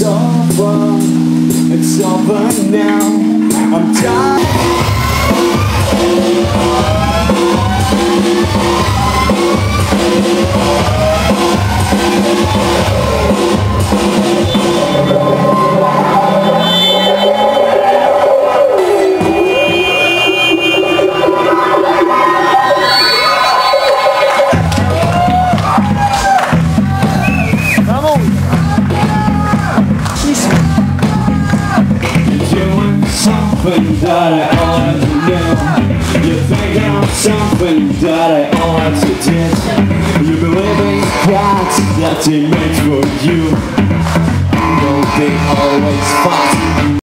It's over now. I'm done. Something that I ought to know. You think I'm something that I ought to do. You believe in God that He made for you.